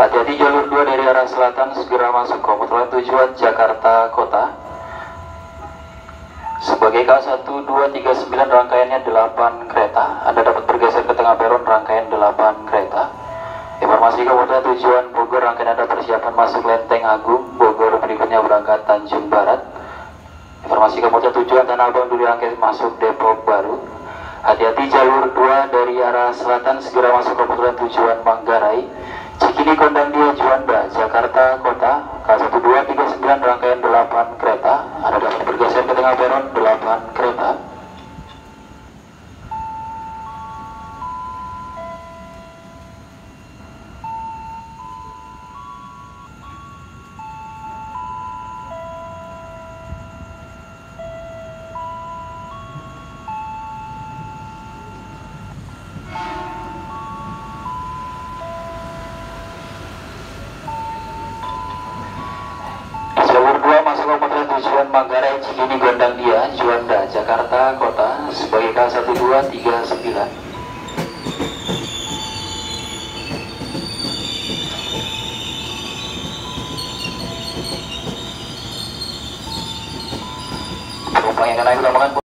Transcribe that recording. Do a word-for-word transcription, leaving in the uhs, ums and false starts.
Hati-hati jalur dua dari arah selatan segera masuk komuter tujuan Jakarta Kota. Sebagai K satu dua tiga sembilan rangkaiannya delapan kereta. Anda dapat bergeser ke tengah peron rangkaian delapan kereta. Informasi komuter tujuan Bogor, rangkaian Anda persiapan masuk Lenteng Agung Bogor, berikutnya berangkat Tanjung Barat. Informasi komuter tujuan Tanah Abang dulu rangkaian masuk Depok Baru. Hati-hati jalur dua dari arah selatan segera masuk komuter tujuan Manggarai, Cikini, Gondang Dia, Juanda, Jakarta Kota. K satu dua tiga sembilan rangkaian delapan kereta. Anda dapat bergeser ke tengah peron delapan kereta. Jalur dua masuk komuter tujuan Manggarai, Cikini, Gondang Dia, Juanda, Jakarta Kota sebagai K satu dua tiga sembilan. Penumpang yang akan naik utamakan